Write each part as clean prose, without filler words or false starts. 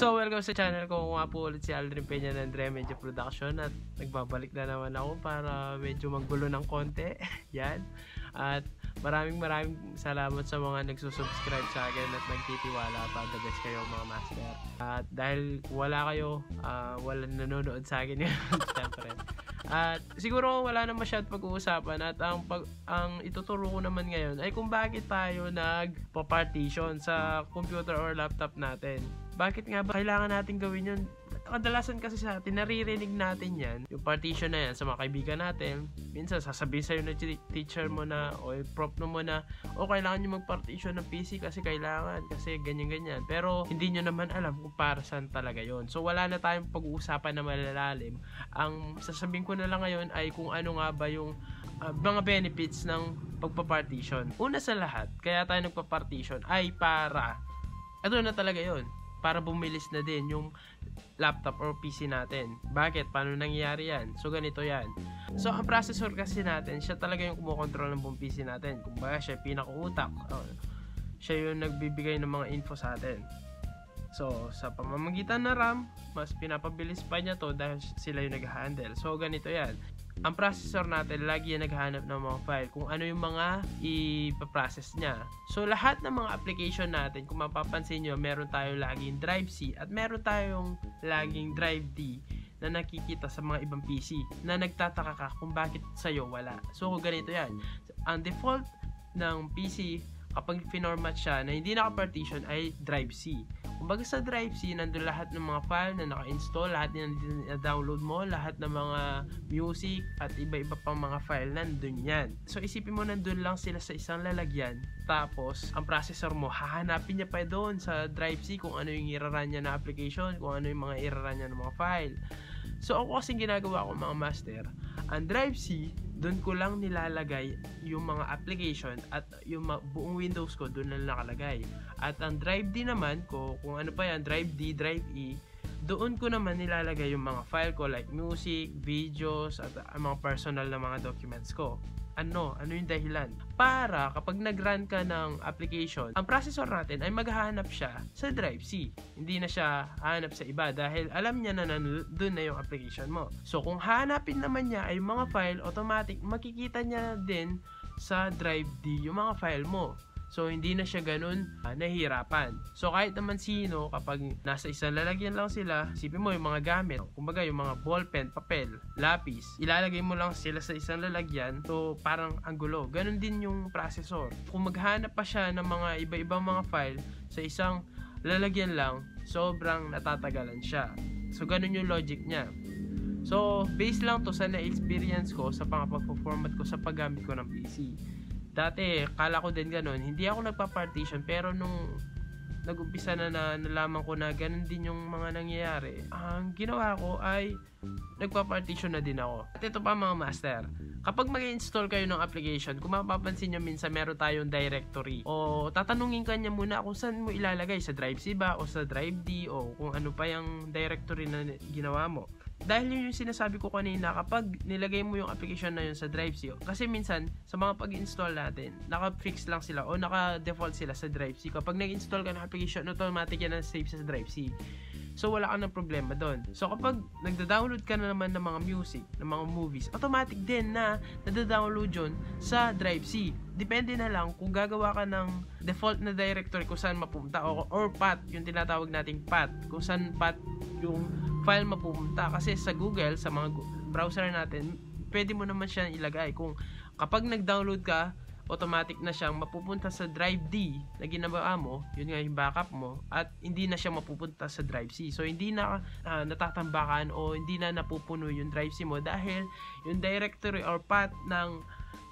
So, welcome sa channel ko. Kung nga po ulit si Aldrin Peña ng Dre Media Production at nagbabalik na naman ako para medyo maggulo ng konti. Yan. At maraming salamat sa mga nagsusubscribe sa akin at nagtitiwala pa. The best kayo mga master. At dahil wala kayo, walang nanonood sa akin yun. Siyempre. At siguro wala na masyadong pag-uusapan at ang ituturo ko naman ngayon ay kung bakit tayo nagpa-partition sa computer or laptop natin. Bakit nga ba kailangan natin gawin yun? Kadalasan kasi sa atin, naririnig natin yan, yung partition na yan sa mga kaibigan natin. Minsan sasabihin sa'yo na teacher mo na o prof mo na kailangan nyo mag-partition ng PC kasi kailangan, kasi ganyan-ganyan. Pero hindi nyo naman alam kung para saan talaga yon. So wala na tayong pag-uusapan na malalalim. Ang sasabihin ko na lang ngayon ay kung ano nga ba yung mga benefits ng pagpa-partition. Una sa lahat, kaya tayo nagpa-partition ay para, ito na talaga yon, para bumilis na din yung laptop or PC natin. Bakit? Paano nangyayari yan? So, ganito yan. So, ang processor kasi natin, siya talaga yung kumokontrol ng buong PC natin. Kumbaga, siya yung pinaka-utak. Siya yung nagbibigay ng mga info sa atin. So, sa pamamagitan ng RAM, mas pinapabilis pa niya to dahil sila yung nag-handle. So, ganito yan. Ang processor natin, lagi yan naghahanap ng mga file kung ano yung mga ipaprocess niya. So, lahat ng mga application natin, kung mapapansin nyo, meron tayo laging drive C at meron tayong laging drive D na nakikita sa mga ibang PC na nagtataka ka kung bakit sa'yo wala. So, ganito yan. Ang default ng PC, kapag finormat siya na hindi naka-partition ay drive C. Kumbaga sa drive C, nandun lahat ng mga file na naka-install, lahat na download mo, lahat ng mga music at iba-iba pang mga file nandun yan. So isipin mo nandun lang sila sa isang lalagyan, tapos ang processor mo, hahanapin niya pa doon sa drive C kung ano yung iraran niya na application, kung ano yung mga iraran niya ng mga file. So ako kasing ginagawa ko mga master, ang drive C, doon ko lang nilalagay yung mga application at yung buong Windows ko doon lang nakalagay. At ang drive D naman ko, kung ano pa yan, drive D, drive E, doon ko naman nilalagay yung mga file ko like music, videos, at mga personal na mga documents ko. Ano yung dahilan? Para kapag nag-run ka ng application, ang processor natin ay maghahanap siya sa drive C. Hindi na siya hahanap sa iba dahil alam niya na doon na yung application mo. So kung hahanapin naman niya ay mga file, automatic makikita niya din sa drive D yung mga file mo. So, hindi na siya ganun nahihirapan. So, kahit naman sino, kapag nasa isang lalagyan lang sila, isipin mo yung mga gamit. Kumbaga, yung mga ballpen, papel, lapis, ilalagay mo lang sila sa isang lalagyan. So, parang ang gulo. Ganun din yung processor. Kung maghanap pa siya ng mga iba-ibang mga file sa isang lalagyan lang, sobrang natatagalan siya. So, ganun yung logic niya. So, based lang to sa na-experience ko sa pag-format ko sa paggamit ko ng PC. Dati, kala ko din ganun. Hindi ako nagpa-partition, pero nung nag-umpisa na nalaman ko na ganun din yung mga nangyayari, ang ginawa ko ay nagpa-partition na din ako. At ito pa mga master, kapag mag-install kayo ng application, kung mapapansin nyo minsan meron tayong directory o tatanungin ka niya muna kung saan mo ilalagay, sa drive C ba o sa drive D o kung ano pa yung directory na ginawa mo. Dahil yun yung sinasabi ko kanina, kapag nilagay mo yung application na yun sa drive C, kasi minsan sa mga pag-install natin, naka-fix lang sila o naka-default sila sa drive C. Kapag nag-install ka ng application, automatic yan na save sa drive C. So wala ka ng problema doon. So kapag nagda-download ka na naman ng mga music, ng mga movies, automatic din na nada-download yun sa drive C. Depende na lang kung gagawa ka ng default na directory kung saan mapunta or path, yung tinatawag nating path, kung saan path yung file mapupunta. Kasi sa Google, sa mga browser natin, pwede mo naman siya ilagay. Kung kapag nag-download ka, automatic na siyang mapupunta sa drive D na ginawa mo, yun nga yung backup mo, at hindi na siya mapupunta sa drive C. So hindi na natatambakan o hindi na napupuno yung drive C mo dahil yung directory or path ng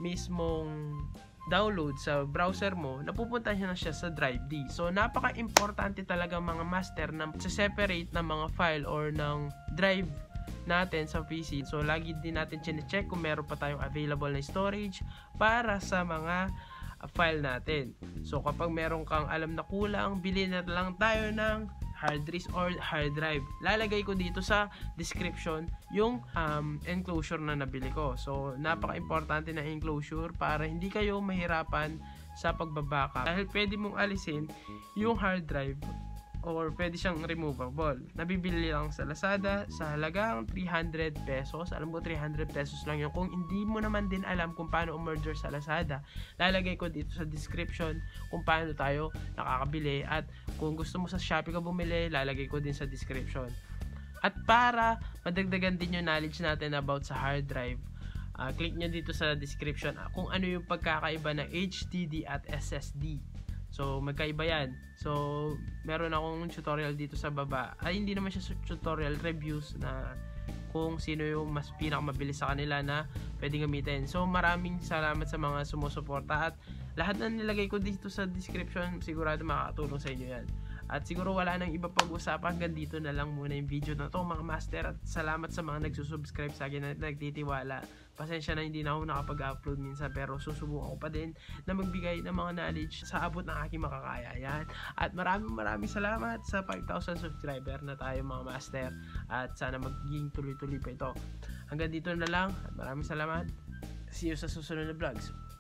mismong download sa browser mo, napupunta na siya sa drive D. So napaka-importante talaga mga master na separate ng mga file or ng drive natin sa PC. So lagi din natin chine-check kung meron pa tayong available na storage para sa mga file natin. So kapag meron kang alam na kulang, bilhin na lang tayo ng hard disk or hard drive. Lalagay ko dito sa description yung enclosure na nabili ko. So napaka-importante na enclosure para hindi kayo mahirapan sa pagbabackup dahil pwede mong alisin yung hard drive or pwede siyang removable. Nabibili lang sa Lazada sa halagang 300 pesos. Alam ko 300 pesos lang yun. Kung hindi mo naman din alam kung paano umorder sa Lazada, lalagay ko dito sa description kung paano tayo nakakabili. At kung gusto mo sa Shopee ka bumili, lalagay ko din sa description. At para madagdagan din yung knowledge natin about sa hard drive, click nyo dito sa description kung ano yung pagkakaiba ng HDD at SSD. So, magkaiba yan. So, meron akong tutorial dito sa baba. Ay, hindi naman siya tutorial, reviews na kung sino yung mas pinakamabilis sa kanila na pwedeng gamitin. So, maraming salamat sa mga sumusuporta at lahat na nilagay ko dito sa description, sigurado makakatulong sa inyo yan. At siguro wala nang iba pag-usapan, hanggang dito na lang muna yung video na to mga master, at salamat sa mga nagsusubscribe sa akin at nagtitiwala. Pasensya na hindi na ako nakapag-upload minsan, pero susubukan ko pa din na magbigay ng mga knowledge sa abot ng aking makakaya. Yan. At maraming salamat sa 5,000 subscriber na tayo mga master, at sana magiging tuloy-tuloy pa ito. Hanggang dito na lang at maraming salamat. See you sa susunod na vlogs.